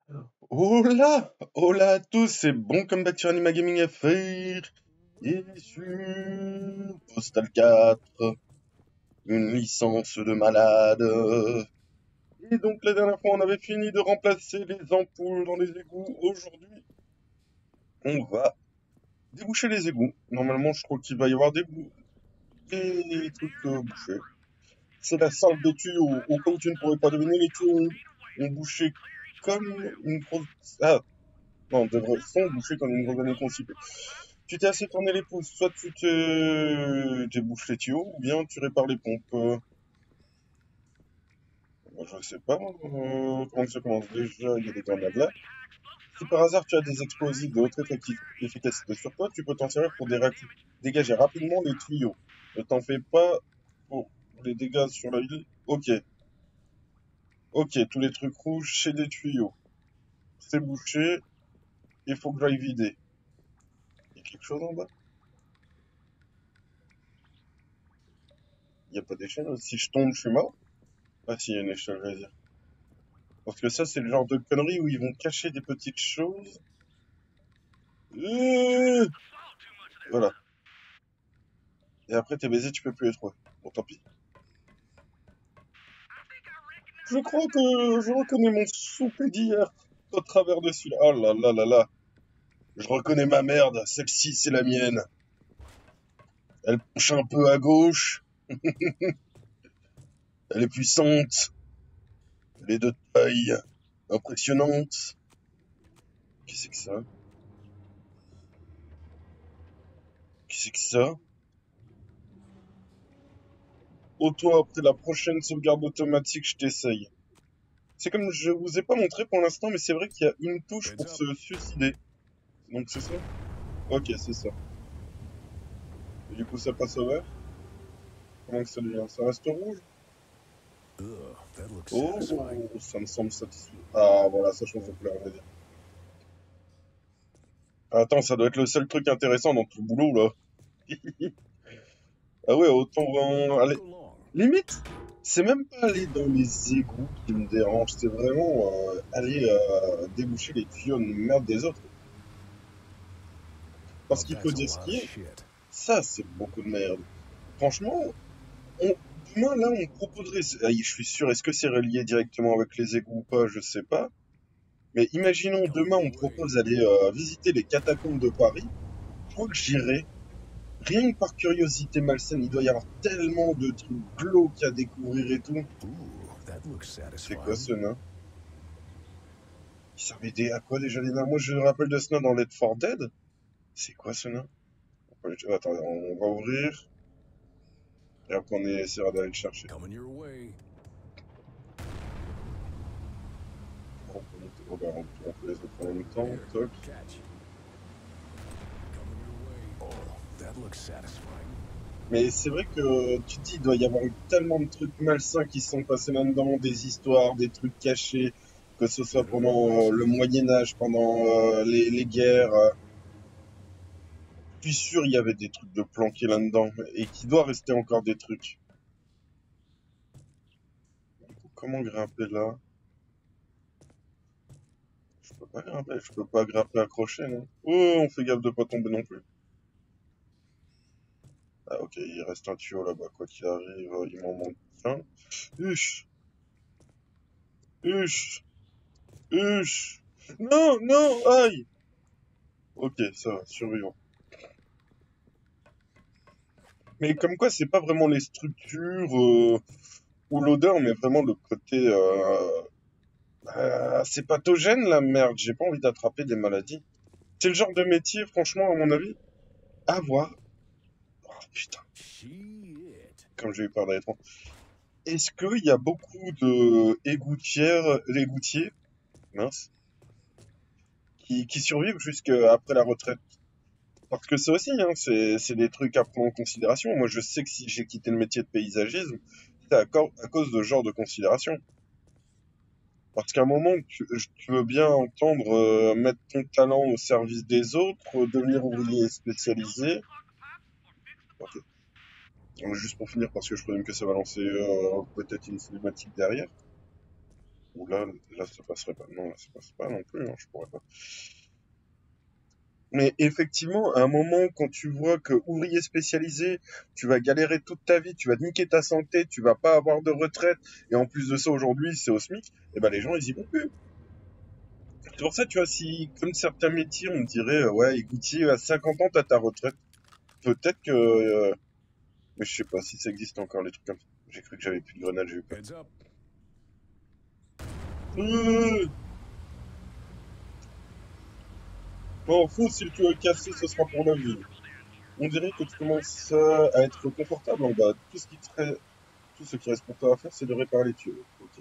Hola! Hola à tous et bon comeback sur Anima Gaming FR et sur Postal 4, une licence de malade. Et donc la dernière fois on avait fini de remplacer les ampoules dans les égouts. Aujourd'hui on va déboucher les égouts. Normalement je crois qu'il va y avoir des trucs bouchés. C'est la salle des tuyaux. Au cas où tu ne pourrais pas deviner, les tuyaux ont bouché comme une grosse... Ah non, sont bouchés comme une grosse année conçue. Tu t'es assez tourné les pouces, soit tu bouches les tuyaux, ou bien tu répares les pompes. Je sais pas comment ça commence déjà, il y a des grenades là. Si par hasard tu as des explosifs de haute efficacité sur toi, tu peux t'en servir pour dégager rapidement les tuyaux. Ne t'en fais pas pour les dégâts sur la ville. Ok, ok, tous les trucs rouges, c'est des tuyaux. C'est bouché, il faut que j'aille vider. Il y a quelque chose en bas? Il n'y a pas d'échelle? Si je tombe, je suis mort? Ah si, il y a une échelle, vas-y. Parce que ça, c'est le genre de conneries où ils vont cacher des petites choses. Euh, Voilà. Et après, t'es baisé, tu peux plus les trouver. Bon, tant pis. Je crois que je reconnais mon souper d'hier au travers de celui-là. Oh là là là là. Je reconnais ma merde. Celle-ci, c'est la mienne. Elle penche un peu à gauche. Elle est puissante. Elle est de taille impressionnante. Qu'est-ce que c'est que ça? Qu'est-ce que c'est que ça? Auto, après la prochaine sauvegarde automatique, je t'essaye. C'est comme je vous ai pas montré pour l'instant, mais c'est vrai qu'il y a une touche pour se suicider. Donc c'est ça? Ok, c'est ça. Et du coup, ça passe au vert? Comment que ça devient? Ça reste rouge? Oh, ça me semble satisfaisant. Ah, voilà, ça change de couleur, on va dire. Attends, ça doit être le seul truc intéressant dans tout le boulot, là. Ah ouais, autant aller... Limite, c'est même pas aller dans les égouts qui me dérange, c'est vraiment aller déboucher les tuyaux de merde des autres. Parce qu'il faut dire ce qui est, ça, c'est beaucoup de merde. Franchement, on- demain, là, on proposerait, je suis sûr, est-ce que c'est relié directement avec les égouts ou pas, je sais pas. Mais imaginons demain, on propose d'aller visiter les catacombes de Paris. Je crois que j'irai. Rien que par curiosité malsaine, il doit y avoir tellement de trucs glauques à découvrir et tout. C'est quoi ce nain? Il servait à quoi déjà les nains? Moi, je me rappelle de ce nain dans Left 4 Dead. C'est quoi ce nain? Attends, on va ouvrir. Et après, on essaiera d'aller le chercher. On peut monter. Oh, bah, on peut les autres en même temps. Toc. Mais c'est vrai que tu te dis, il doit y avoir eu tellement de trucs malsains qui sont passés là-dedans, des histoires, des trucs cachés, que ce soit pendant le Moyen Âge, pendant les guerres. Je suis sûr il y avait des trucs de planqués là-dedans, et qu'il doit rester encore des trucs. Du coup, comment grimper là? Je peux pas grimper, je peux pas grimper accroché, non? Oh, on fait gaffe de pas tomber non plus. Ah ok, il reste un tuyau là-bas, quoi qu'il arrive, il m'en manque un. Huch, huch, huch. Non, non, aïe! Ok, ça va, survivant. Mais comme quoi, c'est pas vraiment les structures ou l'odeur, mais vraiment le côté... c'est pathogène, la merde. J'ai pas envie d'attraper des maladies. C'est le genre de métier, franchement, à mon avis, à voir. Oh, putain, comme j'ai eu peur d'aller trop. Est-ce qu'il y a beaucoup de égoutiers, mince, qui survivent jusqu'après la retraite? Parce que ça aussi, hein, c'est des trucs à prendre en considération. Moi, je sais que si j'ai quitté le métier de paysagisme, c'est à cause de ce genre de considération. Parce qu'à un moment, tu veux bien entendre mettre ton talent au service des autres, devenir ouvrier spécialisé. Ok. Donc, juste pour finir, parce que je présume que ça va lancer peut-être une cinématique derrière. Ou là, ça passerait pas. Non, là, ça passe pas non plus, hein, je pourrais pas. Mais effectivement, à un moment, quand tu vois que ouvrier spécialisé, tu vas galérer toute ta vie, tu vas niquer ta santé, tu vas pas avoir de retraite, et en plus de ça, aujourd'hui, c'est au SMIC, et ben les gens, ils y vont plus. C'est pour ça, tu vois, si, comme certains métiers, on me dirait, ouais, écoutier, à 50 ans, t'as ta retraite. Peut-être que, mais je sais pas si ça existe encore, les trucs comme ça. J'ai cru que j'avais plus de grenades, j'ai eu peur. Euh, non, fou, si le tuyau est cassé, ce sera pour la vie. On dirait que tu commences à être confortable en bas. Tout ce qui reste pour toi à faire, c'est de réparer les tuyaux. Ok.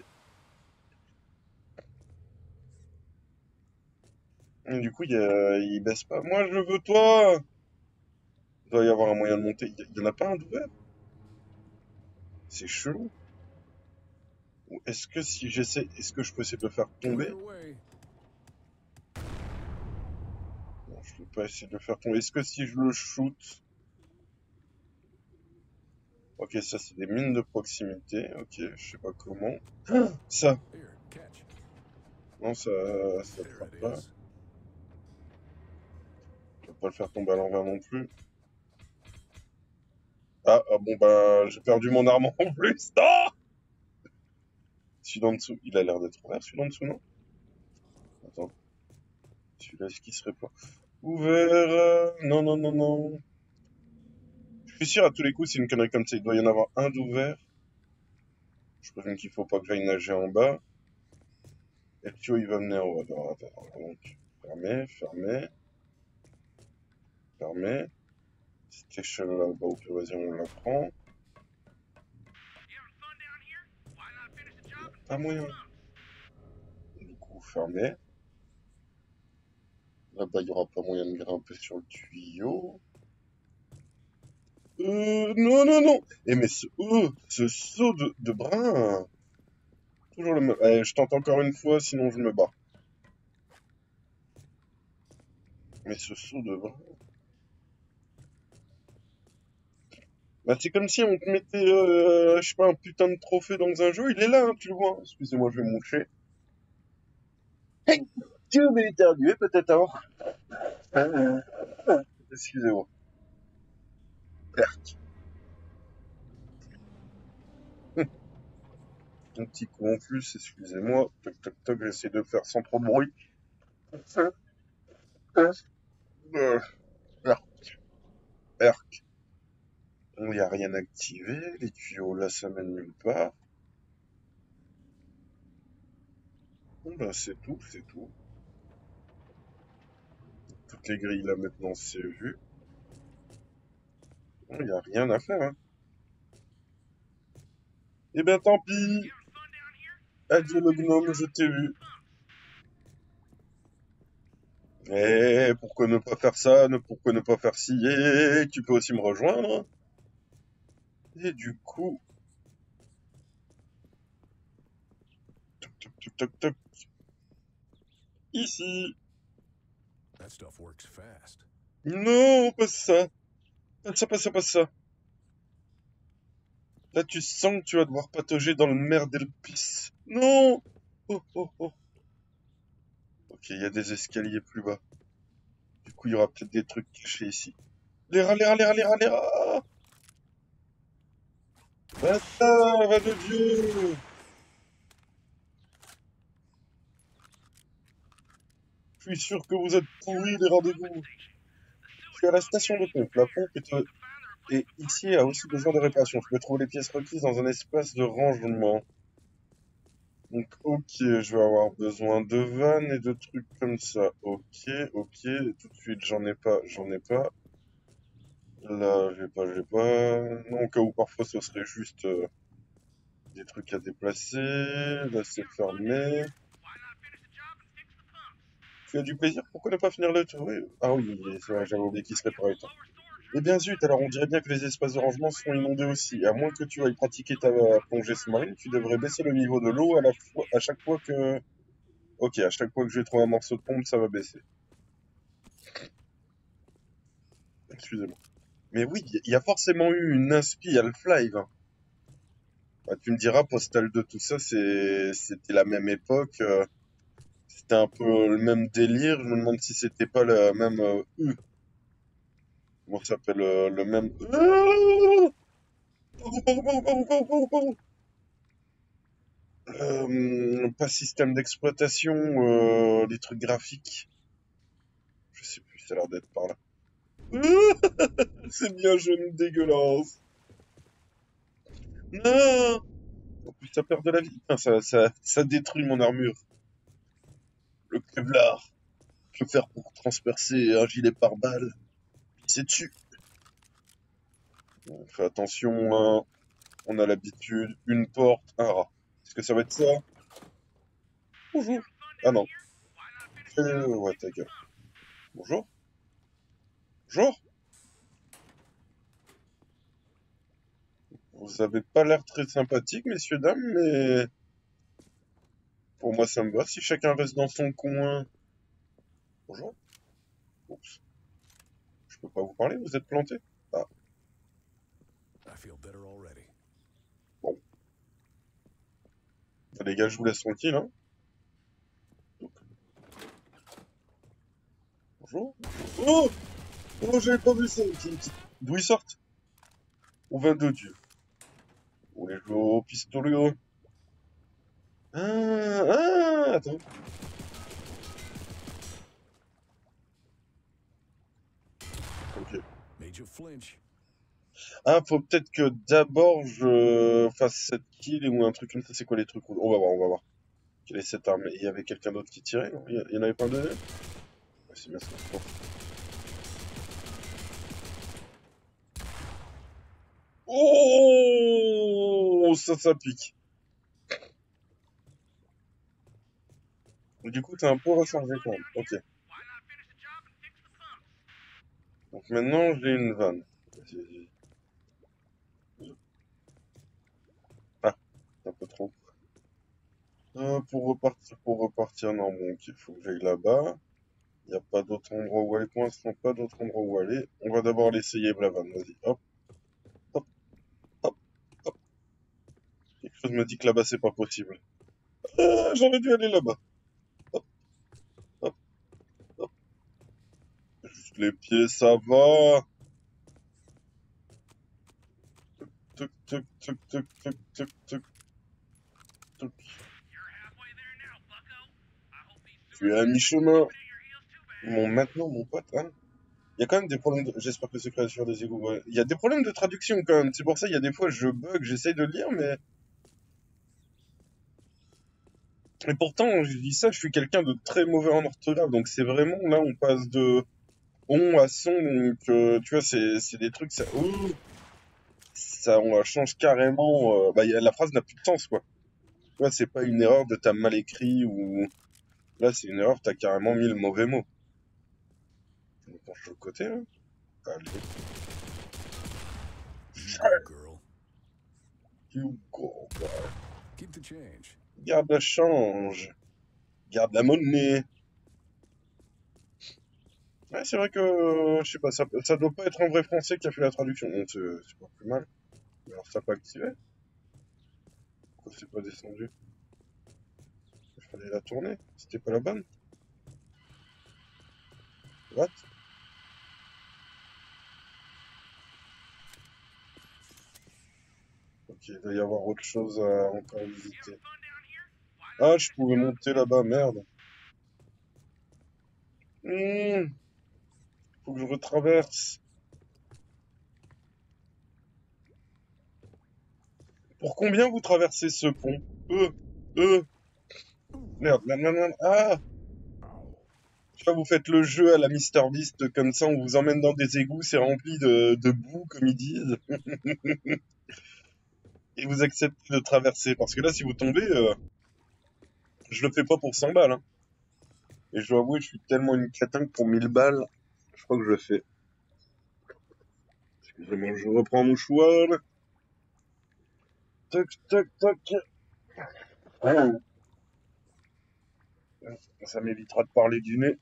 Et du coup, il baisse pas. Moi, je veux toi! Il doit y avoir un moyen de monter. Il y en a pas un d'ouvert? C'est chelou. Ou est-ce que si j'essaie, est-ce que je peux essayer de le faire tomber? Non, je peux pas essayer de le faire tomber. Est-ce que si je le shoot? Ok, ça c'est des mines de proximité. Ok, je sais pas comment. Ça! Non, ça frappe pas. Je peux pas le faire tomber à l'envers non plus. Ah bon bah j'ai perdu mon arme en plus. Non! Celui d'en dessous, il a l'air d'être ouvert, celui d'en dessous, non? Attends, celui-là, est-ce qu'il serait pas ouvert? Non, non, non, non. Je suis sûr, à tous les coups, c'est une connerie comme ça. Il doit y en avoir un d'ouvert. Je présume qu'il faut pas que j'aille nager en bas. Et le tuyau, il va mener en haut. Attends. Donc, fermé. Cette échelle-là, bah, au pire, vas-y, on la prend. Pas moyen. Du coup, fermé. Là-bas, il y aura pas moyen de grimper sur le tuyau. Non, non, non. Eh, mais ce saut de brin. Toujours le même. Allez, je tente encore une fois, sinon je me bats. Mais ce saut de brin. Bah, c'est comme si on te mettait, je sais pas, un putain de trophée dans un jeu. Il est là, hein, tu le vois. Excusez-moi, je vais moucher. Hey, tu veux éternuer peut-être avant? Excusez-moi. Un petit coup en plus, excusez-moi. Toc, toc, toc, j'essaie de faire sans trop de bruit. Euh, Arc. Il n'y a rien activé. Les tuyaux là, ça mène nulle part. Bon, bah, c'est tout, c'est tout. Toutes les grilles là maintenant, c'est vu. Il n'y a rien à faire, hein. Eh ben tant pis. Adieu le gnome, je t'ai vu. Eh, pourquoi ne pas faire ça? Pourquoi ne pas faire ci? Eh, tu peux aussi me rejoindre. Et du coup, toc toc toc toc toc. Ici. Non, pas ça. Pas ça. Là, tu sens que tu vas devoir patauger dans le merdelpis. Non! Oh. Ok, il y a des escaliers plus bas. Du coup, il y aura peut-être des trucs cachés ici. Les rats. Bâtard, va de Dieu! Je suis sûr que vous êtes pourris, les rendez-vous. Je suis à la station de pompe. La pompe est ici a aussi besoin de réparation. Je peux trouver les pièces requises dans un espace de rangement. Donc, ok, je vais avoir besoin de vannes et de trucs comme ça. Ok. Tout de suite, j'en ai pas. Là, j'ai pas. Non, au cas où parfois ce serait juste des trucs à déplacer. Là, c'est fermé. Tu as du plaisir? Pourquoi ne pas finir le tour? Oui. Ah oui, c'est vrai, j'avais oublié qu'il se réparait autant. Eh bien zut, alors on dirait bien que les espaces de rangement sont inondés aussi. À moins que tu ailles pratiquer ta plongée sous-marine, tu devrais baisser le niveau de l'eau à chaque fois que... Ok, à chaque fois que je vais trouver un morceau de pompe, ça va baisser. Excusez-moi. Mais oui, il y a forcément eu une inspi Half-Life, hein. Bah, tu me diras, Postal 2, tout ça, c'était la même époque. C'était un peu le même délire. Je me demande si c'était pas le même. Comment ça s'appelle le même. Pas système d'exploitation, des trucs graphiques. Je sais plus, ça a l'air d'être par là. C'est bien jeune, dégueulasse. Non! En plus, ça perd de la vie. Putain, ça détruit mon armure. Le Kevlar. Que faire pour transpercer un gilet pare-balles? C'est dessus. On fait attention, hein. On a l'habitude. Une porte, un rat. Est-ce que ça va être ça? Bonjour. Ah non. Ouais, ta gueule. Bonjour. Bonjour. Vous avez pas l'air très sympathique, messieurs, dames, mais pour moi, ça me va si chacun reste dans son coin. Bonjour. Oups. Je peux pas vous parler, vous êtes planté. Ah, bon. Bah, les gars, je vous laisse tranquille, hein. Donc, bonjour. Oh! Oh, j'avais pas vu ça. D'où ils sortent? Au vin de Dieu. Ou les jouer au pistolet. Attends. Ok. Ah, faut peut-être que d'abord je fasse cette kill ou un truc comme ça. C'est quoi les trucs? On va voir, on va voir. Quelle est cette arme? Il y avait quelqu'un d'autre qui tirait, non? Il y en avait pas un deuxième? Ouais, c'est bien ça. Bon. Oh, ça pique. Du coup, t'es un peu rechargé quand même. Ok. Donc maintenant, j'ai une vanne. Ah, un peu trop. Pour repartir, non, bon, ok, il faut que j'aille là-bas. Il n'y a pas d'autre endroit où aller pour l'instant, pas d'autre endroit où aller. On va d'abord l'essayer, la vanne. Vas-y, hop, hop, hop, hop. Quelque chose me dit que là-bas, c'est pas possible. Ah, j'aurais dû aller là-bas. Hop, hop, hop. Juste les pieds, ça va. Tuc, tuc, tuc, tuc, tuc, tuc, tuc, tuc. Tu es à mi-chemin. Maintenant, mon pote, hein. Il y a quand même des problèmes J'espère que c'est créature des égouts. Ouais. Il y a des problèmes de traduction quand même. C'est pour ça, il y a des fois, je bug, j'essaye de lire, mais... Et pourtant, je dis ça, je suis quelqu'un de très mauvais en orthographe. Donc c'est vraiment, là, on passe de on à son. Donc, tu vois, c'est des trucs, ça on change carrément. Bah, la phrase n'a plus de sens, quoi. Tu vois, c'est pas une erreur de t'as mal écrit ou... Là, c'est une erreur, t'as carrément mis le mauvais mot. Je me penche de côté, là. Allez. You go, girl. Garde la change. Garde la monnaie. Ouais, c'est vrai que, je sais pas, ça doit pas être un vrai français qui a fait la traduction. Donc, c'est pas plus mal. Mais alors, ça n'a pas activé. Pourquoi c'est pas descendu? Il fallait la tourner. C'était pas la bonne. What? Ok, il doit y avoir autre chose à encore visiter. Ah, je pouvais monter là-bas, merde. Faut que je retraverse. Pour combien vous traversez ce pont? Euh, euh, merde, merde, merde, merde. Ah! Tu vois, vous faites le jeu à la MrBeast comme ça, on vous emmène dans des égouts, c'est rempli de boue, comme ils disent, et vous acceptez de traverser. Parce que là, si vous tombez, je le fais pas pour 100 balles, hein. Et je dois avouer, je suis tellement une catin que pour 1000 balles, je crois que je le fais. Excusez-moi, je reprends mon mouchoir. Toc, toc, toc. Ah, ça m'évitera de parler du nez.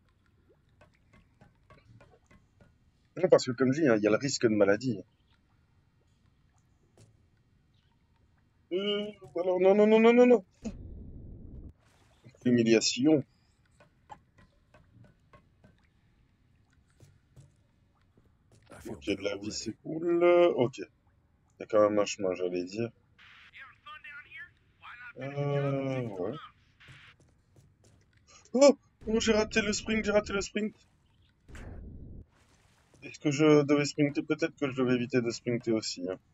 Non, parce que comme je dis, hein, il y a le risque de maladie. Alors, non, non, non, non, non, non. Humiliation. Ok, de la vie, c'est cool. Ok. Il y a quand même un chemin, j'allais dire. Ouais. Oh! Oh, j'ai raté le sprint, j'ai raté le sprint. Est-ce que je devais sprinter? Peut-être que je devais éviter de sprinter aussi, hein.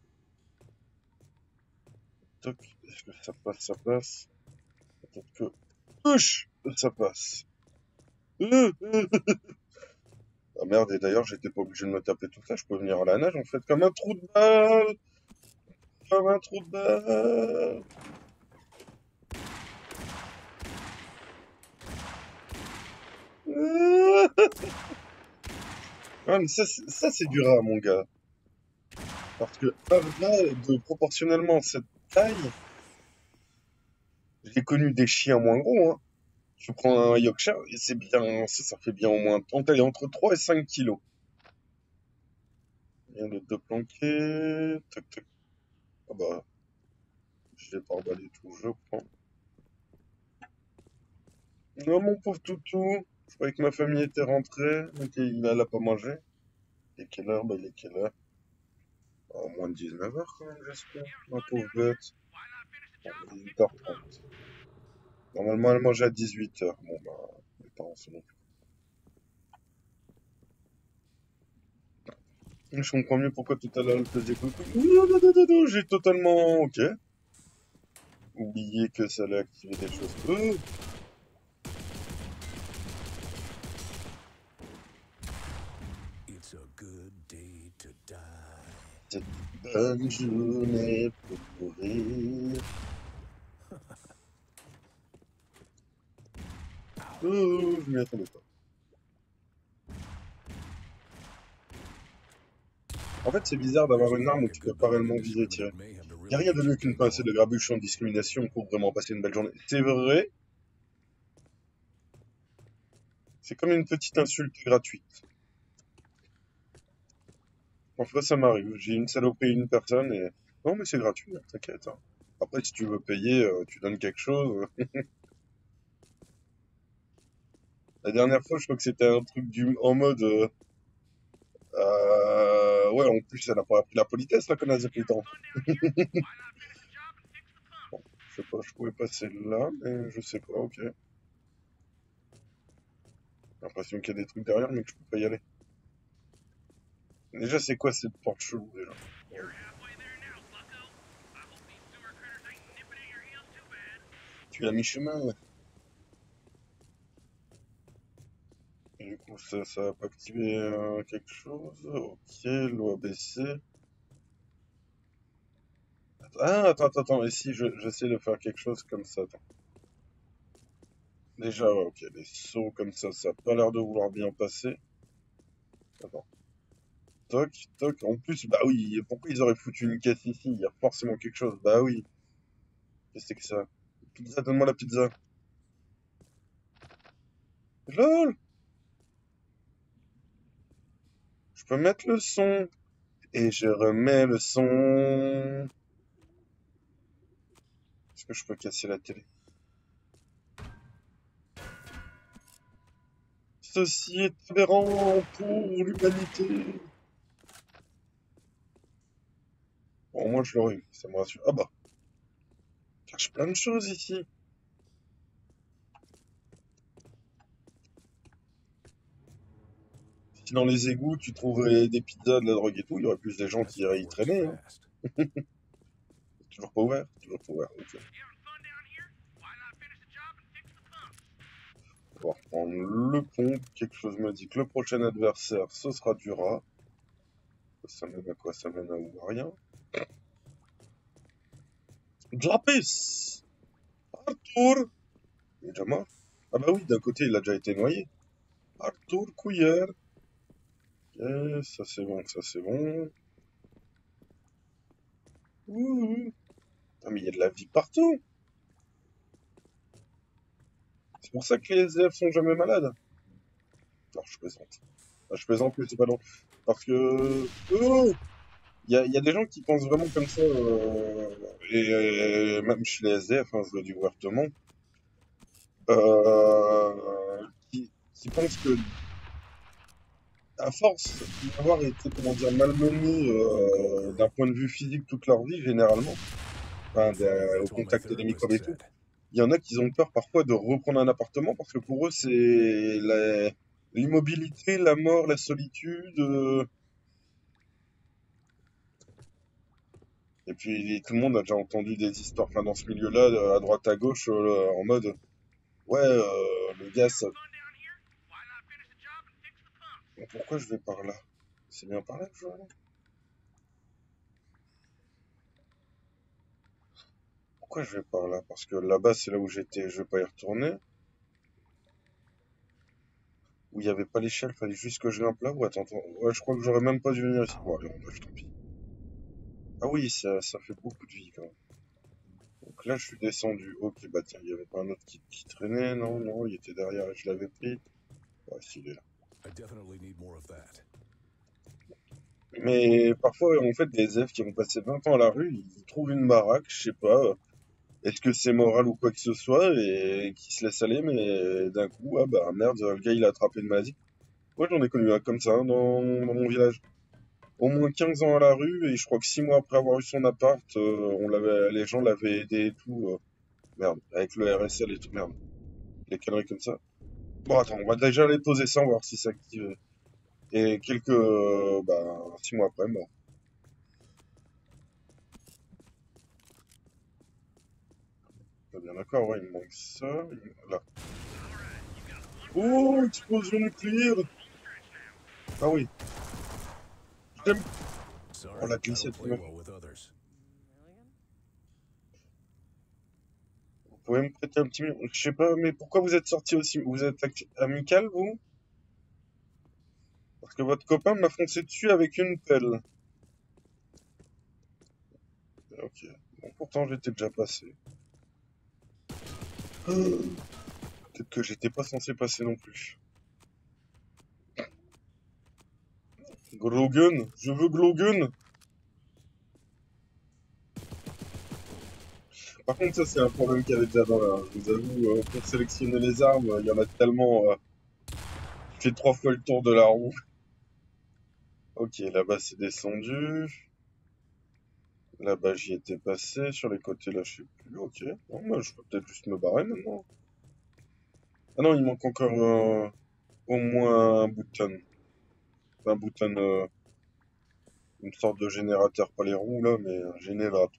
Toc. Est-ce que ça passe, ça passe? Peut-être que... Touche! Ça passe. Ah merde, et d'ailleurs, j'étais pas obligé de me taper tout ça, je peux venir à la nage, en fait, comme un trou de balle! Comme un trou de balle! Ah, mais ça, c'est du rat, mon gars. Parce que un rat de proportionnellement cette taille, j'ai connu des chiens moins gros, hein. Tu prends un Yorkshire et c'est bien, ça fait bien au moins entre 3 et 5 kilos. Rien de deux planqué. Tac, tac. Ah bah, je l'ai pas emballé tout, je prends. Non, mon pauvre toutou. Je croyais que ma famille était rentrée, mais qu'il n'a pas mangé. Il est quelle heure? Bah, il est quelle heure? Oh, moins de 19h quand même, j'espère. Ma pauvre bête. Bon, il est 8h30. Normalement, elle mangeait à 18h. Bon, bah, mes parents sont non plus. Je comprends mieux pourquoi tout à l'heure elle faisait coucou. Non, non, non, non, non, j'ai totalement, ok, oublié que ça allait activer des choses. C'est une bonne journée pour mourir. Je m'y attendais pas. En fait, c'est bizarre d'avoir une arme où tu peux pas réellement viser et tirer. Y a rien de mieux qu'une pincée de grabuge sans discrimination pour vraiment passer une belle journée. C'est vrai, c'est comme une petite insulte gratuite. Parfois, ça m'arrive. J'ai une saloperie une personne et... Non, mais c'est gratuit, hein, t'inquiète, hein. Après, si tu veux payer, tu donnes quelque chose. La dernière fois, je crois que c'était un truc en mode... ouais, en plus, elle a pas appris la politesse, la connasse depuis le temps. Bon, je sais pas, je pouvais passer là, mais je sais pas, ok. J'ai l'impression qu'il y a des trucs derrière, mais que je peux pas y aller. Déjà, c'est quoi cette porte chelou, déjà? Tu es à mi-chemin, ouais. Et du coup, ça va pas activer quelque chose. Ok, l'OABC. Ah, attends, et si j'essaie de faire quelque chose comme ça, attends. Déjà, ouais, ok, les sauts comme ça a pas l'air de vouloir bien passer. Attends. Toc, toc. En plus, bah oui, pourquoi ils auraient foutu une caisse ici? Il y a forcément quelque chose. Bah oui. Qu'est-ce que c'est que ça? Pizza, donne-moi la pizza. LOL! Je peux mettre le son. Et je remets le son. Est-ce que je peux casser la télé? Ceci est aberrant pour l'humanité. Bon, moi je l'aurais eu, ça me rassure. Ah bah, je cherche plein de choses ici. Si dans les égouts tu trouverais des pizzas, de la drogue et tout, il y aurait plus de gens qui iraient y traîner, hein. Toujours pas ouvert? Toujours pas ouvert, ok. On va reprendre le pont. Quelque chose me dit que le prochain adversaire, ce sera du rat. Ça mène à quoi? Ça mène à où? À rien. De la pisse! Arthur! Il est déjà mort? Ah bah oui, d'un côté, il a déjà été noyé. Arthur Couillère. Ok, ça c'est bon, ça c'est bon. Ouh. Ah mais il y a de la vie partout! C'est pour ça que les élèves sont jamais malades. Non, je plaisante. Ah, je plaisante, mais c'est pas non. Parce que... Oh! y a des gens qui pensent vraiment comme ça, et même chez les SDF, hein, je le dis ouvertement, qui pensent que à force d'avoir été, comment dire, malmenés d'un point de vue physique toute leur vie, généralement, enfin, au That's what my contact des therapist microbes et tout, said. il y en a qui ont peur parfois de reprendre un appartement parce que pour eux, c'est l'immobilité, la mort, la solitude. Et puis tout le monde a déjà entendu des histoires, enfin, dans ce milieu-là, à droite à gauche, en mode, ouais, le gars, pourquoi je vais par là? C'est bien par là que je vais aller. Pourquoi je vais par là? Parce que là-bas, c'est là où j'étais, je vais pas y retourner. Où il y avait pas l'échelle, fallait juste que je grimpe là. Ou attends, attends, ouais, je crois que j'aurais même pas dû venir ici. Bon, allez, on bref, tant pis. Ah oui, ça fait beaucoup de vie quand même. Donc là, je suis descendu. Ok, bah tiens, il y avait pas un autre qui traînait. Non, non, il était derrière et je l'avais pris. Ouais, s'il est là. I definitely need more of that. Mais parfois, en fait, des SDF qui vont passer 20 ans à la rue, ils trouvent une baraque, je sais pas, est-ce que c'est moral ou quoi que ce soit, et qui se laissent aller, mais d'un coup, ah bah merde, le gars il a attrapé une maladie. Moi j'en ai connu un comme ça, hein, dans mon village. Au moins 15 ans à la rue, et je crois que 6 mois après avoir eu son appart, les gens l'avaient aidé et tout. Merde, avec le RSL et tout, merde. Les conneries comme ça. Bon, attends, on va déjà aller poser ça, on va voir si ça active. Et bah, 6 mois après, mort. T'es bien d'accord, ouais, il me manque ça. Là. Oh, explosion nucléaire! Ah oui, j'aime. Oh, Sorry, la I don't glissade, play well with others. vous pouvez me prêter un petit minute? Je sais pas, mais pourquoi vous êtes sorti aussi? Vous êtes amical, vous? Parce que votre copain m'a foncé dessus avec une pelle. Ok. Bon, pourtant, j'étais déjà passé. Peut-être que j'étais pas censé passer non plus. Glowgun? Je veux Glowgun! Par contre, ça, c'est un problème qu'il y avait déjà dans la. Je vous avoue, pour sélectionner les armes, il y en a tellement. Qui fait 3 fois le tour de la roue. Ok, là-bas, c'est descendu. Là-bas, j'y étais passé. Sur les côtés, là, je sais plus. Ok. Bon, bah, je peux peut-être juste me barrer maintenant. Ah non, il manque encore au moins un bouton. Un bouton, une sorte de générateur, pas les roues là, mais un générateur.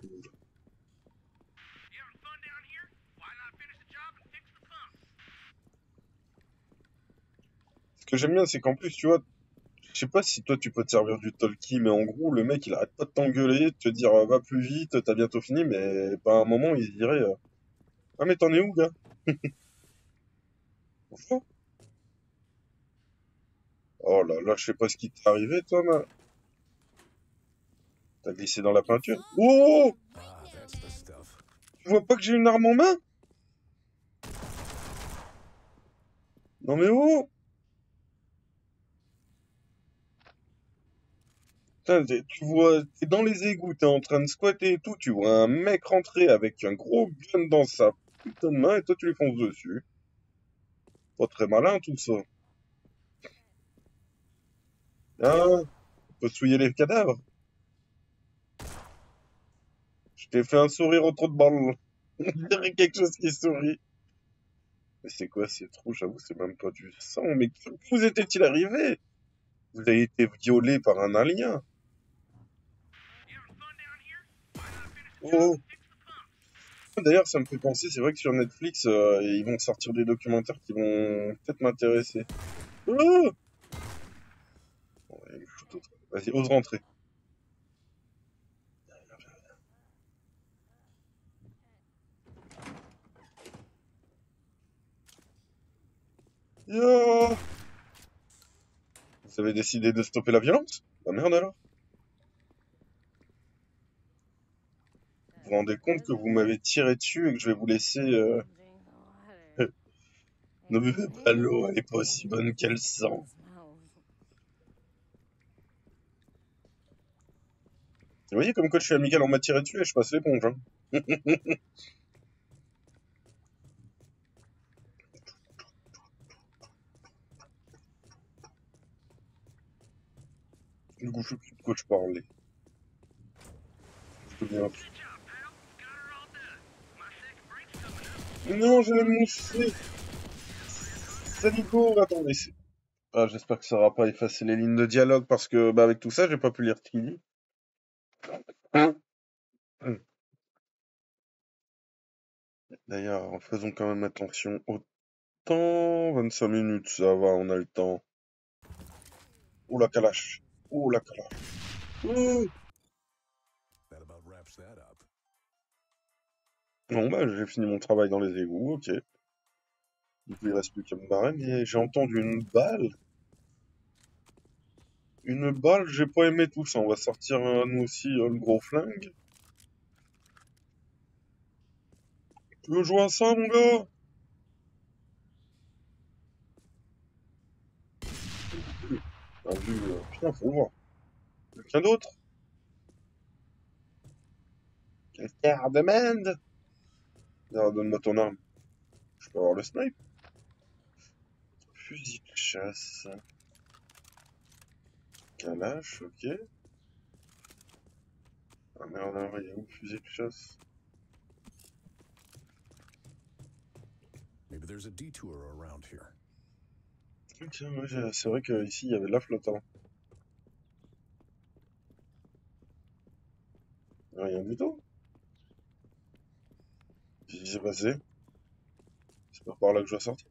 Ce que j'aime bien, c'est qu'en plus, tu vois, je sais pas si toi tu peux te servir du talkie, mais en gros, le mec il arrête pas de t'engueuler, de te dire va plus vite, t'as bientôt fini, mais pas un moment il se dirait ah, mais t'en es où, gars? Bonjour. Oh là là, je sais pas ce qui t'est arrivé, toi, t'as glissé dans la peinture. Oh! Ah, that's the stuff. Tu vois pas que j'ai une arme en main? Non mais oh! Putain, tu vois, t'es dans les égouts, t'es en train de squatter et tout, tu vois un mec rentrer avec un gros gun dans sa putain de main et toi tu lui fonces dessus. Pas très malin tout ça. Hein? On peut souiller les cadavres. Je t'ai fait un sourire au trou de balle. On dirait quelque chose qui sourit. Mais c'est quoi, c'est trop, j'avoue, c'est même pas du sang. Mais que vous était-il arrivé? Vous avez été violé par un alien. Oh! D'ailleurs, ça me fait penser, c'est vrai que sur Netflix, ils vont sortir des documentaires qui vont peut-être m'intéresser. Oh! Bon, il me fout au- Vas-y, ose rentrer. Yo! Vous avez décidé de stopper la violence? Bah merde alors. Vous vous rendez compte que vous m'avez tiré dessus et que je vais vous laisser... Ne buvez pas l'eau, elle est pas aussi bonne qu'elle sent. Vous voyez comme quoi je suis amical, on m'a tiré dessus et je passe l'éponge. Hein. Du coup, je sais plus de quoi je parlais. Je deviens... Non, j'ai la moussée. Saligo, attendez. Ah, j'espère que ça aura pas effacé les lignes de dialogue parce que, bah, avec tout ça, j'ai pas pu lire ce qu'il dit. D'ailleurs, faisons quand même attention au temps. 25 minutes, ça va, on a le temps. Ouh la calache. Ouh la calache. Ouh. That about wraps that up. Bon, bah, j'ai fini mon travail dans les égouts, ok. Du coup, il reste plus qu'à me barrer, mais j'ai entendu une balle. Une balle, j'ai pas aimé tout ça. On va sortir, nous aussi, le gros flingue. Tu veux jouer à ça, mon gars? Ah, vu, putain, faut le voir. Quelqu'un d'autre? Quelqu'un demande? Alors, donne-moi ton arme. Je peux avoir le snipe? Fusil de chasse. Kalash, ok. Ah merde, alors, il y a où le fusil de chasse? Maybe there's a detour around here. Tiens, ouais, c'est vrai qu'ici, il y avait de la flotte, hein. Rien du tout. Qu'est-ce qui s'est passé? C'est pas par là que je dois sortir.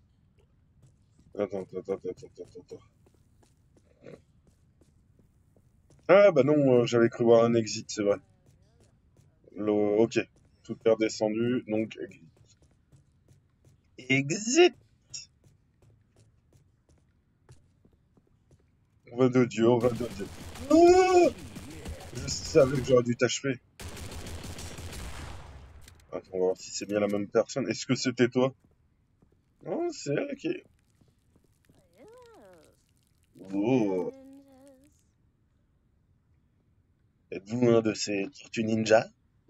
Attends. Ah bah non, j'avais cru voir un exit, c'est vrai. Ok, tout est redescendu, donc exit. Exit! On va de Dieu, on va de Dieu. Ah, je savais que j'aurais dû t'achever. Attends, on va voir si c'est bien la même personne. Est-ce que c'était toi? Non, c'est elle qui est... Oh, êtes-vous un de ces tortues ninja?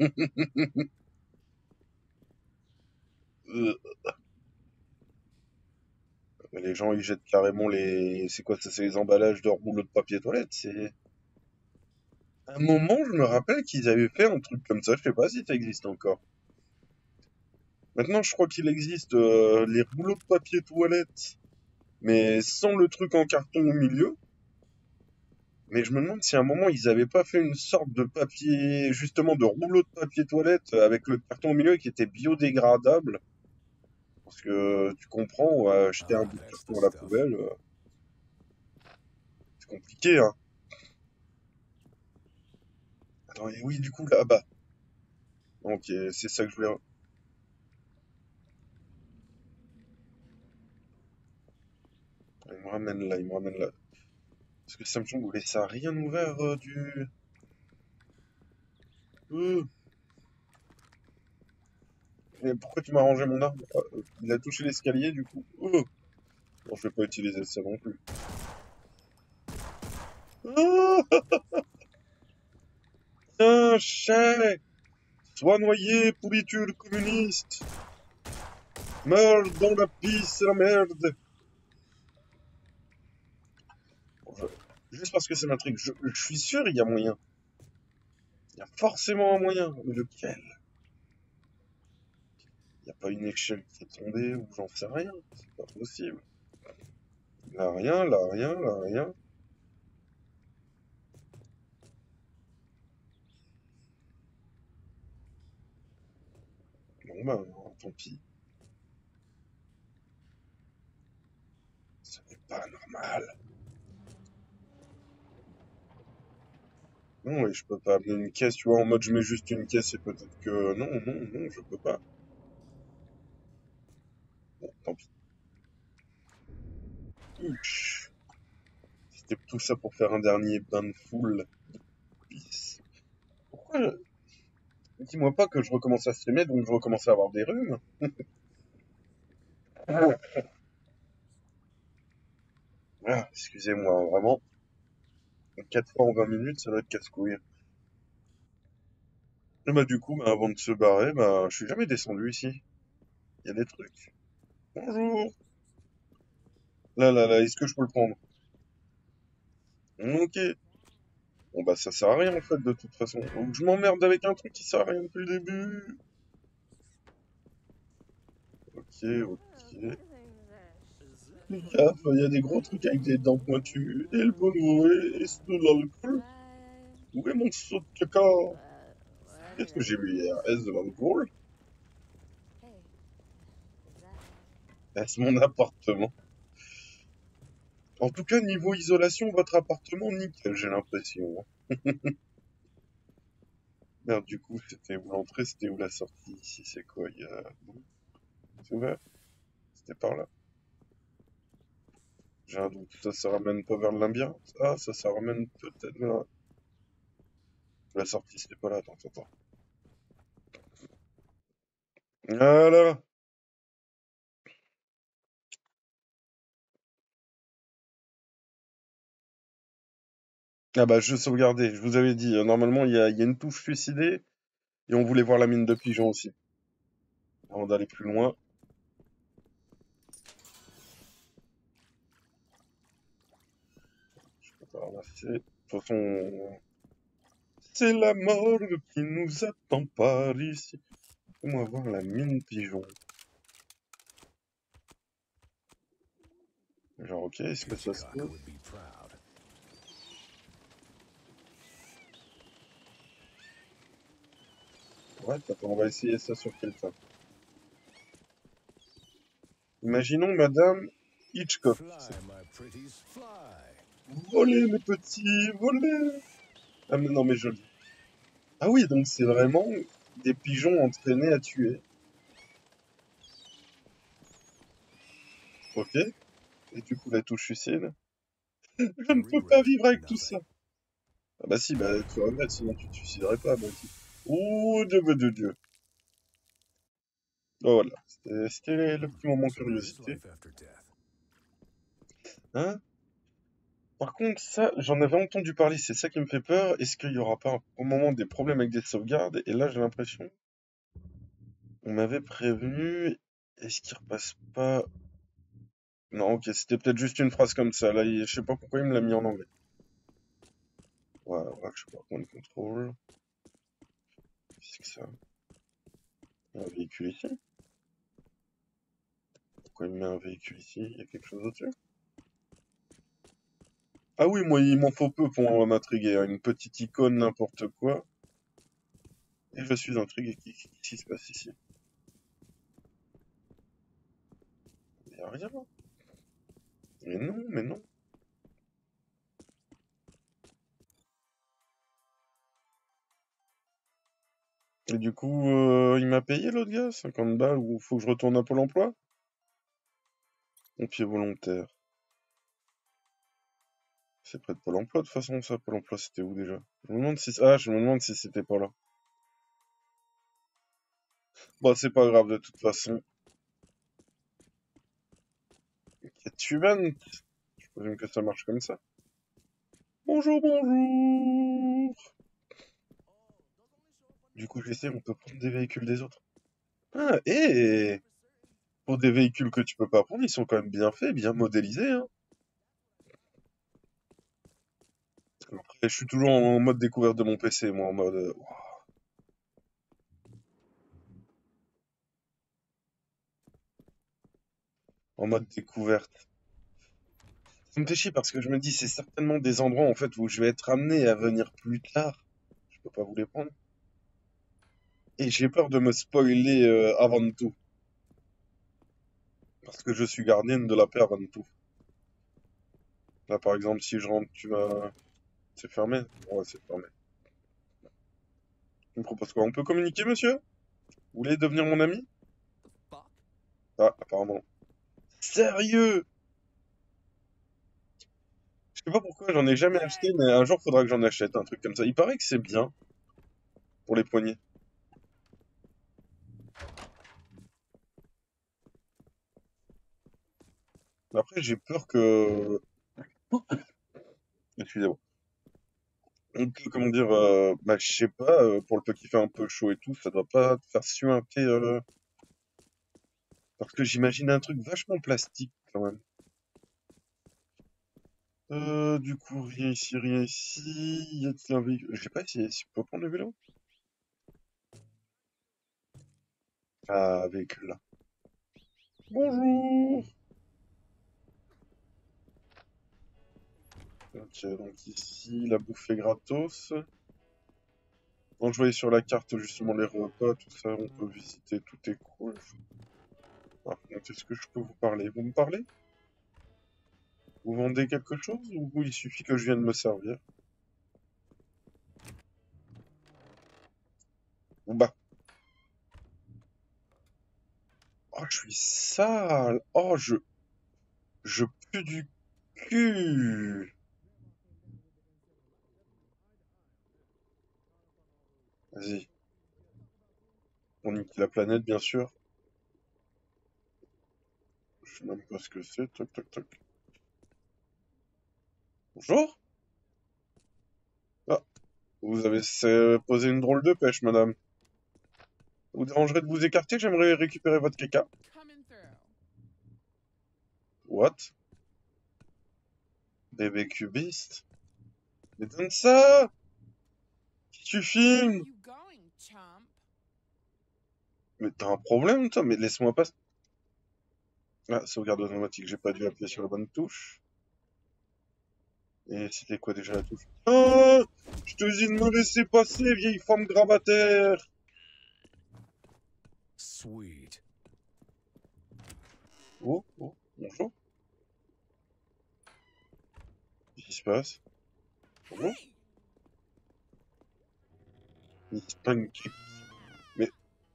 Euh, les gens, ils jettent carrément les... C'est quoi ça? C'est les emballages de rouleaux de papier toilette. C'est... À un moment, je me rappelle qu'ils avaient fait un truc comme ça. Je sais pas si ça existe encore. Maintenant, je crois qu'il existe les rouleaux de papier toilette, mais sans le truc en carton au milieu. Mais je me demande si à un moment, ils avaient pas fait une sorte de papier, justement, de rouleau de papier toilette avec le carton au milieu qui était biodégradable. Parce que tu comprends, jeter un Ah, bout de that's the carton à la stuff. poubelle, c'est compliqué, hein. Attends, et oui, du coup, là-bas. Ok, c'est ça que je voulais... Il me ramène là, il me ramène là. Parce que Samsung voulait ça rien ouvert du... Euh, mais pourquoi tu m'as rangé mon arme? Ah, il a touché l'escalier, du coup. Bon, je vais pas utiliser ça non plus. Ah, un chien! Sois noyé, pourriture communiste! Meurs dans la pisse et la merde! Bon, juste parce que c'est m'intrigue, je suis sûr il y a moyen. Il y a forcément un moyen. Mais lequel? Il n'y a pas une échelle qui est tombée ou j'en sais rien. C'est pas possible. Là rien, là rien, là rien. Bon ben, tant pis. Ce n'est pas normal. Non, et je peux pas amener une caisse, tu vois, en mode je mets juste une caisse et peut-être que... Non, je peux pas. Bon, tant pis. Ouch. C'était tout ça pour faire un dernier bain de foule. Pisse. Pourquoi Dis-moi pas que je recommence à streamer, donc je recommence à avoir des rhumes. Ah, excusez-moi, vraiment. 4 fois en 20 minutes, ça doit être casse-couille. Et bah du coup, bah, avant de se barrer, bah je suis jamais descendu ici. Il y a des trucs. Bonjour. Là, est-ce que je peux le prendre? Ok. Bon bah ça sert à rien en fait de toute façon. Donc je m'emmerde avec un truc qui sert à rien depuis le début. Ok, ok. Fais gaffe, il y a des gros trucs avec des dents pointues. Et le bon est de l'alcool? Où est mon seau de caca? Qu'est-ce que j'ai bu hier? Est-ce de l'alcool? Est-ce mon appartement? En tout cas, niveau isolation, votre appartement, nickel, j'ai l'impression. Merde, du coup, c'était où l'entrée, c'était où la sortie? Ici, c'est quoi? Il y a... C'est ouvert? C'était par là. J'ai un doute. Ça ramène pas vers le labyrinthe? Ah, ça ramène peut-être vers... La sortie, c'était pas là. Attends. Voilà! Ah bah, je sauvegardais. Je vous avais dit, normalement, il y a une touche suicidée. Et on voulait voir la mine de pigeon aussi. Avant d'aller plus loin. Je peux pas ramasser. De toute façon, c'est la mort qui nous attend par ici. Fais-moi voir la mine pigeon. Genre, ok, est-ce que ça se Hitchcock peut? would be proud. Ouais, attends, on va essayer ça sur quelqu'un. Imaginons Madame Hitchcock. Fly, my pretties, fly. Volez, les petits, volez! Ah, mais non, mais joli. Ah oui, donc c'est vraiment des pigeons entraînés à tuer. Ok. Et du coup, la touche suicide. Je I ne peux pas regret vivre avec tout ça. nothing. Ah bah si, bah tu regrettes, sinon tu te suiciderais pas, bah si. Oh, Dieu. Oh, voilà. C'était le petit moment So there is curiosité. life after death. Hein? Par contre, ça, j'en avais entendu parler, c'est ça qui me fait peur. Est-ce qu'il y aura pas au moment des problèmes avec des sauvegardes? Et là, j'ai l'impression, on m'avait prévenu. Est-ce qu'il repasse pas? Non, ok, c'était peut-être juste une phrase comme ça. Là, je sais pas pourquoi il me l'a mis en anglais. Ouais, je sais pas, point de contrôle. Qu'est-ce que ça? Il y a un véhicule ici? Pourquoi il me met un véhicule ici? Il y a quelque chose au-dessus? Ah oui, moi, il m'en faut peu pour m'intriguer, hein. Une petite icône, n'importe quoi. Et je suis intrigué. Qu'est-ce qui se passe ici? Il n'y a rien. Mais non. Et du coup, il m'a payé l'autre gars, 50 balles, ou faut que je retourne à Pôle emploi? Pompier volontaire. C'est près de Pôle emploi de toute façon, ça. Pôle emploi, c'était où déjà? Je me demande si c'était pas là. Bon, c'est pas grave de toute façon. Quête humaine. Je présume que ça marche comme ça. Bonjour! Du coup, je sais, on peut prendre des véhicules des autres. Ah, et pour des véhicules que tu peux pas prendre, ils sont quand même bien faits, bien modélisés, hein. Après, je suis toujours en mode découverte de mon PC, moi, en mode... en mode découverte. Ça me fait chier parce que je me dis, c'est certainement des endroits, en fait, où je vais être amené à venir plus tard. Je peux pas vous les prendre. Et j'ai peur de me spoiler avant tout. Parce que je suis gardienne de la paix avant tout. Là, par exemple, si je rentre, tu vas... C'est fermé? Ouais, c'est fermé. Tu me proposes quoi? On peut communiquer, monsieur? Vous voulez devenir mon ami? Ah, apparemment. Sérieux? Je sais pas pourquoi j'en ai jamais acheté, mais un jour faudra que j'en achète un truc comme ça. Il paraît que c'est bien pour les poignets. Après, j'ai peur que... Excusez-moi. Donc, comment dire, bah, je sais pas, pour le peu qu'il fait un peu chaud et tout, ça doit pas te faire suinter, parce que j'imagine un truc vachement plastique quand même. Du coup, rien ici, rien ici. Y a-t-il un véhicule? J'ai pas essayé, si je peux prendre le vélo? Ah, véhicule là. Bonjour! Ok, donc ici, la bouffe est gratos. Donc, je voyais sur la carte justement les repas, tout ça, on peut visiter, tout est cool. Par contre, est-ce que je peux vous parler? Vous me parlez? Vous vendez quelque chose ou il suffit que je vienne me servir? Bon bah, oh, je suis sale! Oh, je pue du cul! Vas-y, on nique la planète, bien sûr. Je sais même pas ce que c'est. Toc, toc, toc. Bonjour? Ah, vous avez posé une drôle de pêche, madame. Vous dérangerez de vous écarter? J'aimerais récupérer votre caca. Coming through. What? Bébé cubiste? Mais donne ça! Tu Where filmes! you going, chump? Mais t'as un problème, toi? Mais laisse-moi pas. Ah, sauvegarde automatique, j'ai pas dû appuyer sur la bonne touche. Et c'était quoi déjà la touche? Ah! Je te dis de me laisser passer, vieille femme gravataire! Sweet. Oh, oh, bonjour. Qu'est-ce qui se passe? Bonjour? Hey! Il se prennent qui? Mais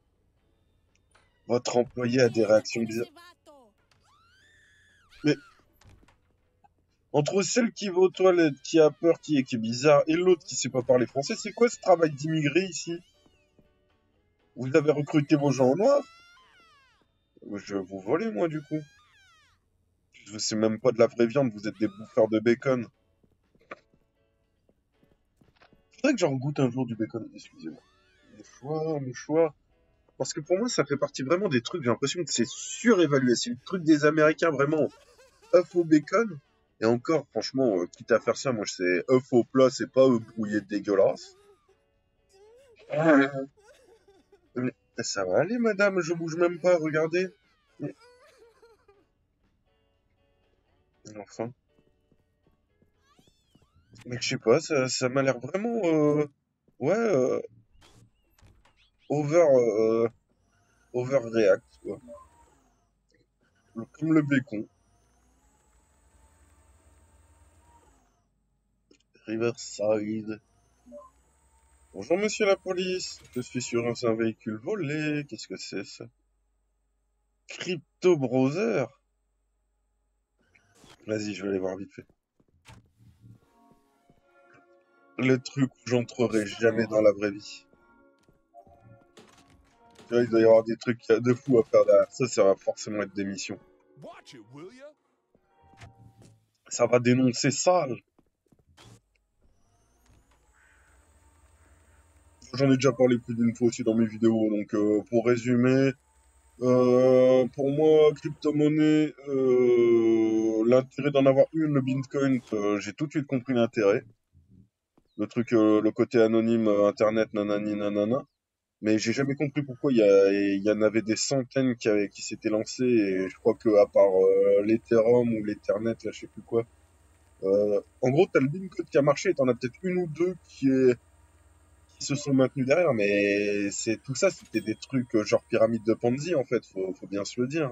votre employé a des réactions bizarres. Mais entre celle qui va aux toilettes, qui a peur, qui est bizarre, et l'autre qui sait pas parler français, c'est quoi ce travail d'immigré ici? Vous avez recruté vos gens en noir? Je vais vous voler, moi, du coup. C'est même pas de la vraie viande, vous êtes des bouffeurs de bacon. Faudrait que j'en goûte un jour du bacon, excusez-moi. Mouchoir, mouchoir. Parce que pour moi, ça fait partie vraiment des trucs, j'ai l'impression que c'est surévalué. C'est le truc des Américains, vraiment. Œuf au bacon. Et encore, franchement, quitte à faire ça, moi, c'est œuf au plat, c'est pas œuf brouillé dégueulasse. Mais ça va aller, madame, je bouge même pas, regardez. Mais enfin. Mais je sais pas, ça m'a l'air vraiment, ouais, over, overreact, quoi. Comme le bacon. Riverside. Bonjour, monsieur la police. Je suis sur un véhicule volé. Qu'est-ce que c'est, ça? Crypto Browser? Vas-y, je vais aller voir vite fait. Le truc où j'entrerai jamais dans la vraie vie. Tu vois, il doit y avoir des trucs de fou à faire derrière. Ça va forcément être des missions. Watch it, will ya? Ça va dénoncer sale. J'en ai déjà parlé plus d'une fois aussi dans mes vidéos. Donc, pour résumer, pour moi, crypto-monnaie, l'intérêt d'en avoir une, le Bitcoin, j'ai tout de suite compris l'intérêt. Le truc, le côté anonyme, internet, nanani, nanana. Mais j'ai jamais compris pourquoi il y en avait des centaines qui s'étaient lancés et je crois que à part l'Ethereum ou l'Ethernet, là, je sais plus quoi. En gros, t'as le Bitcoin qui a marché et t'en as peut-être une ou deux qui se sont maintenus derrière, mais c'est tout ça, c'était des trucs genre pyramide de Ponzi en fait, faut bien se le dire.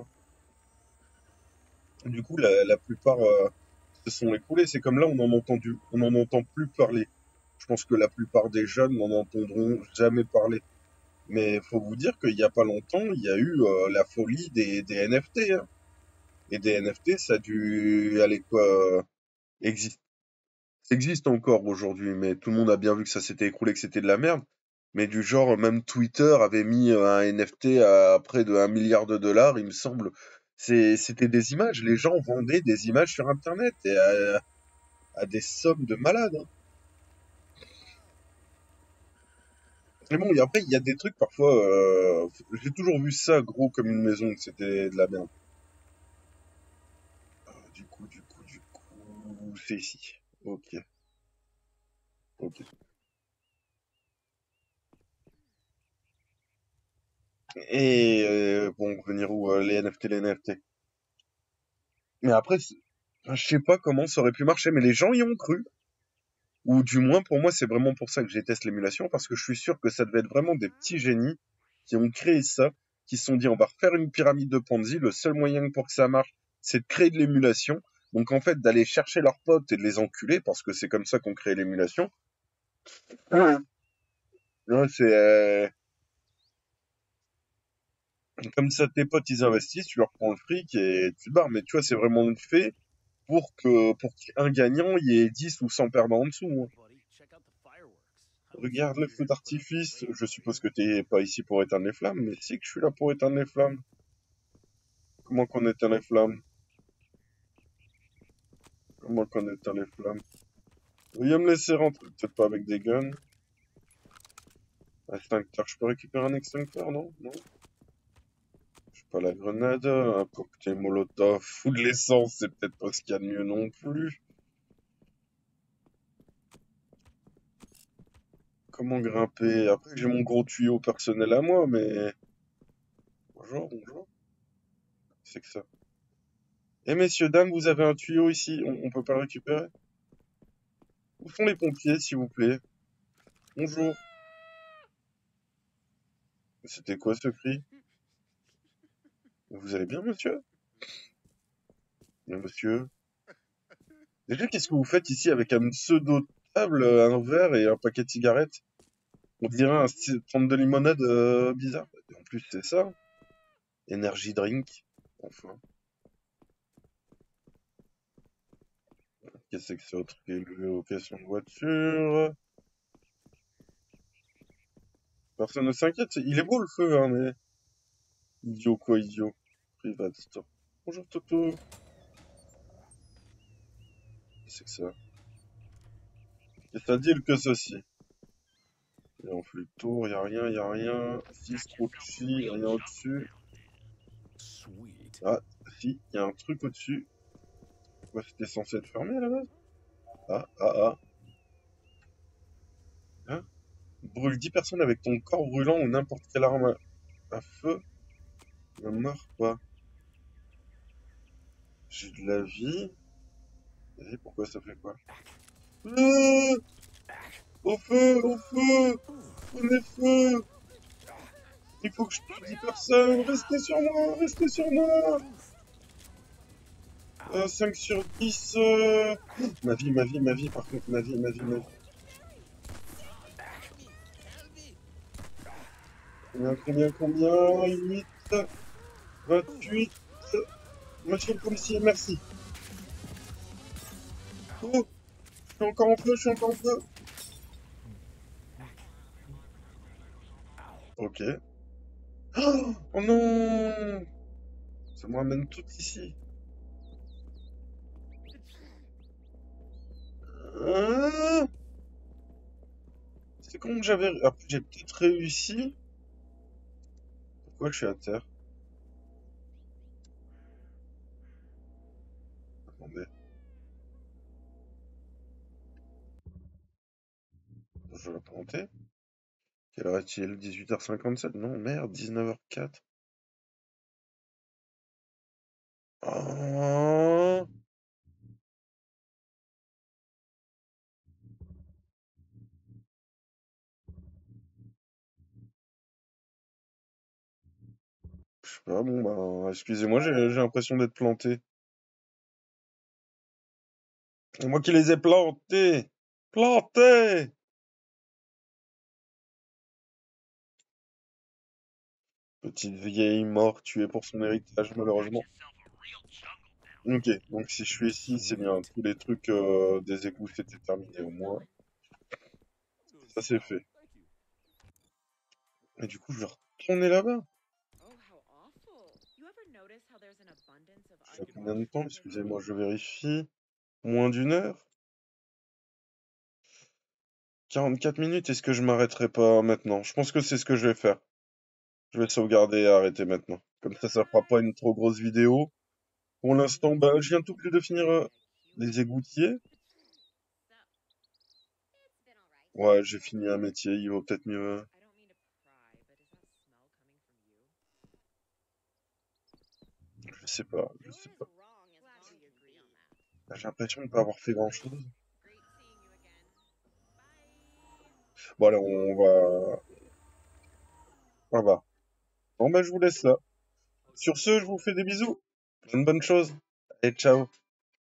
Du coup, la plupart se sont écroulés. C'est comme là, on en entend plus parler. Je pense que la plupart des jeunes n'en entendront jamais parler. Mais faut vous dire qu'il y a pas longtemps, il y a eu la folie des NFT. Hein. Et des NFT, ça a dû aller quoi existe, ça existe encore aujourd'hui, mais tout le monde a bien vu que ça s'était écroulé, que c'était de la merde. Mais du genre, même Twitter avait mis un NFT à près de 1 milliard de dollars, il me semble. C'était des images. Les gens vendaient des images sur Internet et à des sommes de malades. Hein. Mais bon, et après, il y a des trucs, parfois, j'ai toujours vu ça gros comme une maison, que c'était de la merde. Du coup, c'est ici. Ok, ok. Et bon, venir où les NFT, les NFT. Mais après, enfin, je sais pas comment ça aurait pu marcher, mais les gens y ont cru. Ou du moins, pour moi, c'est vraiment pour ça que je déteste l'émulation, parce que je suis sûr que ça devait être vraiment des petits génies qui ont créé ça, qui se sont dit, on va refaire une pyramide de Ponzi, le seul moyen pour que ça marche, c'est de créer de l'émulation. Donc en fait, d'aller chercher leurs potes et de les enculer, parce que c'est comme ça qu'on crée l'émulation. Ouais. Ouais, c'est comme ça, tes potes, ils investissent, tu leur prends le fric et tu te barres. Mais tu vois, c'est vraiment fait pour qu'il y ait un gagnant, il y ait 10 ou 100 perdants en dessous, hein. Regarde le feu d'artifice. Je suppose que t'es pas ici pour éteindre les flammes, mais si que je suis là pour éteindre les flammes. Comment qu'on éteint les flammes? Comment qu'on éteint les flammes? Veuillez me laisser rentrer. Peut-être pas avec des guns. Extincteur. Je peux récupérer un extincteur, non? Non? J'ai pas la grenade. Un cocktail molotov ou de l'essence, c'est peut-être pas ce qu'il y a de mieux non plus. Comment grimper? Après, j'ai mon gros tuyau personnel à moi, mais... Bonjour, bonjour. C'est que ça. Eh messieurs, dames, vous avez un tuyau ici, on peut pas le récupérer? Où sont les pompiers, s'il vous plaît? Bonjour. C'était quoi ce cri? Vous allez bien, monsieur? Bien, monsieur. Déjà, qu'est-ce que vous faites ici avec un pseudo-table, un verre et un paquet de cigarettes? On dirait un style prendre de limonade bizarre. Et en plus, c'est ça. Energy drink. Enfin. Qu'est-ce que c'est autre que location de voiture? Personne ne s'inquiète. Il est beau le feu, hein, mais... Idiot quoi, idiot. Private store. Bonjour Toto. Qu'est-ce que c'est que ça? Qu'est-ce que ça dit que ceci? Et on fait le tour, y a rien, y a rien. 6 trop dessus, rien au-dessus. Sweet. Ah, si, y a un truc au-dessus. Ouais, c'était censé être fermé à la base. Ah, ah, ah. Hein? Brûle 10 personnes avec ton corps brûlant ou n'importe quelle arme à feu. Ne meurs pas. J'ai de la vie. Et pourquoi ça fait quoi? Ah, au feu, au feu! Prenez feu! Il faut que je tue 10 personnes! Restez sur moi! Restez sur moi! 5 sur 10. Ma vie, ma vie, ma vie, par contre, ma vie, ma vie, ma vie. Combien? 8, 28. Monsieur le policier, merci. Oh, je suis encore en feu, je suis encore en feu. Ok. Oh non! Ça me ramène tout ici. Hein. C'est con que j'avais... Après, j'ai peut-être réussi. Pourquoi je suis à terre? Attendez. Je vais la planter. Quelle heure est-il? 18h57? Non, merde, 19h04. Oh, je sais pas, bon, bah, excusez-moi, j'ai l'impression d'être planté. C'est moi qui les ai plantés! Plantés! Petite vieille morte tuée pour son héritage, malheureusement. Ok, donc si je suis ici, c'est bien. Tous les trucs des égouts, c'était terminé au moins. Ça, c'est fait. Et du coup, je vais retourner là-bas. Oh, how awful. You ever notice how there's an abundance of Ça fait combien de temps? undeveloped fields Excusez-moi, around? je vérifie. Moins d'une heure? 44 minutes, est-ce que je m'arrêterai pas maintenant? Je pense que c'est ce que je vais faire. Je vais sauvegarder et arrêter maintenant. Comme ça fera pas une trop grosse vidéo. Pour l'instant, bah, je viens tout plus de finir les égoutiers. Ouais, j'ai fini un métier, il vaut peut-être mieux. I don't mean to pry, but is that smell coming from you? Je sais pas, je sais pas. Glad we agree on that. J'ai l'impression de pas avoir fait grand-chose. Great seeing you again. Bye. Bon, allez, on va... On va. Bon, bah, je vous laisse là. Sur ce, je vous fais des bisous. Plein de bonnes choses. Et ciao.